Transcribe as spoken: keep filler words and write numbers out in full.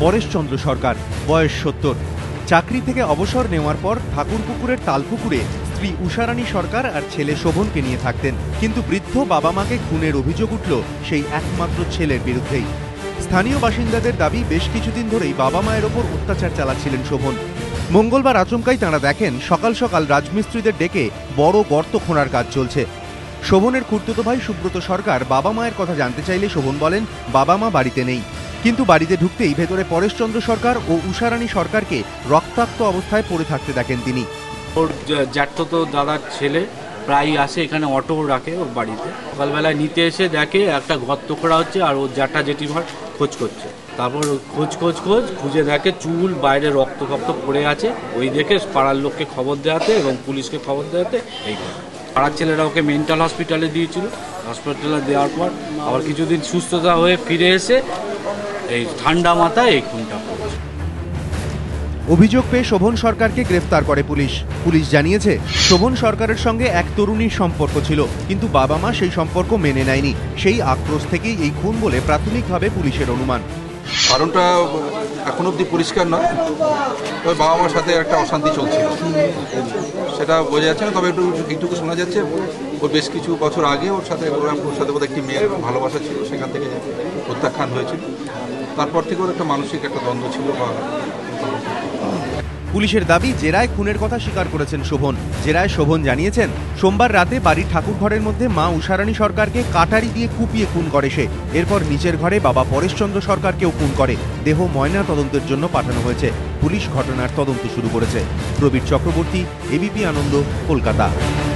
পরেশচন্দ্র সরকার, বয়স সত্তর। চাকরি থেকে অবসর নেওয়ার পর ঠাকুরপুকুরের তালপুকুরে স্ত্রী উষারানী সরকার আর ছেলে শোভনকে নিয়ে থাকতেন। কিন্তু বৃদ্ধ বাবা মাকে খুনের অভিযোগ উঠল সেই একমাত্র ছেলের বিরুদ্ধেই। স্থানীয় বাসিন্দাদের দাবি, বেশ কিছুদিন ধরেই বাবা মায়ের ওপর অত্যাচার চালাচ্ছিলেন শোভন। মঙ্গলবার আচমকাই তাঁরা দেখেন সকাল সকাল রাজমিস্ত্রিদের ডেকে বড় গর্ত খোঁড়ার কাজ চলছে। শোভনের খুড়তুতো ভাই সুব্রত সরকার বাবা মায়ের কথা জানতে চাইলে শোভন বলেন বাবা মা বাড়িতে নেই। কিন্তু বাড়িতে ঢুকতেই ভেতরে পরেশচন্দ্র সরকার ও উষারানী সরকারকে রক্তাক্ত অবস্থায় পড়ে থাকতে দেখেন তিনি। ওর জ্যাঠতো দাদার ছেলে প্রায় আসে এখানে, অটো রাখে ওর বাড়িতে। সকালবেলায় নিতে এসে দেখে একটা গর্ত করা হচ্ছে আর ওর জ্যাঠা জেঠিমার খোঁজ করছে। তারপর খোঁজ খোঁজ খোঁজ খুঁজে দেখে চুল বাইরে রক্ত ফক্ত পড়ে আছে। ওই দেখে পাড়ার লোককে খবর দেওয়াতে এবং পুলিশকে খবর দেওয়াতে এই পাড়ার ছেলেরা ওকে মেন্টাল হসপিটালে দিয়েছিল। হসপিটালে দেওয়ার পর আবার কিছুদিন সুস্থতা হয়ে ফিরে এসে এই ঠান্ডা মাথায় এই খুনটা করেছে। অভিযোগ পেয়ে শোভন সরকারকে গ্রেফতার করে পুলিশ। পুলিশ জানিয়েছে শোভন সরকারের সঙ্গে এক তরুণীর সম্পর্ক ছিল, কিন্তু বাবা মা সেই সম্পর্ক মেনে নেয়নি। সেই আক্রোশ থেকেই এই খুন বলে প্রাথমিকভাবে পুলিশের অনুমান। কারণটা এখন অব্দি পরিষ্কার নয়, তবে বাবা মার সাথে একটা অশান্তি চলছিল, সেটা বোঝা যাচ্ছে না। তবে একটু এইটুকু শোনা যাচ্ছে ওর বেশ কিছু বছর আগে ওর সাথে ওর সাথে বোধহয় একটি মেয়ের ভালোবাসা ছিল, সেখান থেকে প্রত্যাখ্যান হয়েছিল। তারপর থেকে ওর একটা মানসিক একটা দ্বন্দ্ব ছিল। বা পুলিশের দাবি, জেরায় খুনের কথা স্বীকার করেছেন শোভন। জেরায় শোভন জানিয়েছেন সোমবার রাতে বাড়ির ঠাকুর ঘরের মধ্যে মা উষারানী সরকারকে কাটারি দিয়ে কুপিয়ে খুন করে সে। এরপর নিচের ঘরে বাবা পরেশচন্দ্র সরকারকেও খুন করে। দেহ ময়না তদন্তের জন্য পাঠানো হয়েছে। পুলিশ ঘটনার তদন্ত শুরু করেছে। প্রবীর চক্রবর্তী, এবিপি আনন্দ, কলকাতা।